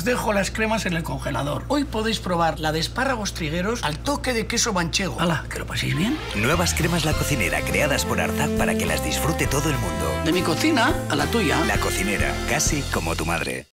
Os dejo las cremas en el congelador. Hoy podéis probar la de espárragos trigueros al toque de queso manchego. ¡Hala, que lo paséis bien! Nuevas cremas La Cocinera, creadas por Arzac para que las disfrute todo el mundo. De mi cocina a la tuya. La Cocinera, casi como tu madre.